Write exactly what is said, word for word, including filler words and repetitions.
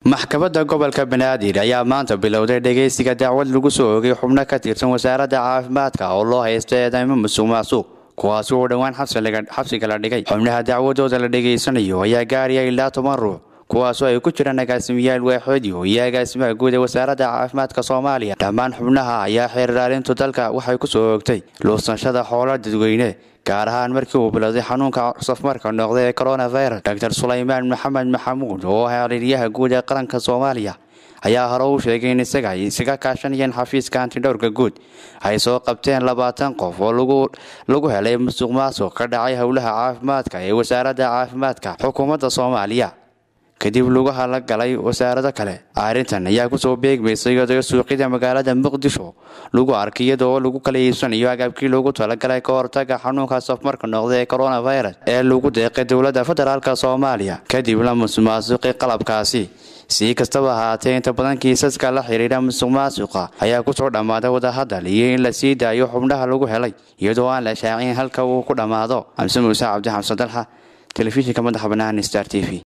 maxkamadda gobolka Banaadir ayaa maanta bilowday dhageysiga dacwad lagu soo oogay xubno ka tirsan wasaaradda caafimaadka oo loo haysto eedeymo musuqmaasuq kuwaas oo dhawaan xabsiga la dhigay. xubnaha dacwadooda la dhageysanayo ayaa gaaraya ilaa toban ruux kuwaas oo ay ku jiraan agaasimayaal waaxood iyo agaasimaha guud ee wasaaradda caafimaadka Soomaaliya. dhammaan xubnaha ayaa xeer ilaalinta dalka waxay ku soo oogtay luusansashada xoolo dadweyne gaar ahaan markii uu bilowday xanuunka safmarka noqday ee coronavirus. Doctor Suleymaan Maxamed Maxamuud oo ah xiriiryaha guud ee qaranka Soomaaliya ayaa hore u sheegay in isaga ay isaga kaashanayeen xafiiska antidhowrka guud ay soo qabteen labaatan qof oo lagu lagu helay musuqmaasuq ka dhacay howlaha caafimaadka ee wasaaradda caafimaadka xukuumadda Soomaaliya kadib lagu hala galay wasaaradda kale. arrintan ayaa ku soo beegmaysay iyadoo suuqyada magaalada Muqdisho lagu arkay iyadoo lagu kala iibsanayo agabkii loogu talagalay ka hortagga xanuunka safmarka noqday ee coronavirus ee lagu deeqay dowladda federaalka Soomaaliya kadib la musuqmaasuqay qalabkaasi. si kastaba ha ahaatee inta badan kiisaska la xiriira musuqmaasuqa ayaa ku soo dhamaaday wada hadal iyo in la sii daayo xubnaha lagu helay iyadoo aan la shaacin halka uu ku dhamaado. Amse Muuse Cabdi Xamsan Dalxa, telefishinka madaxa bannaan Star T V.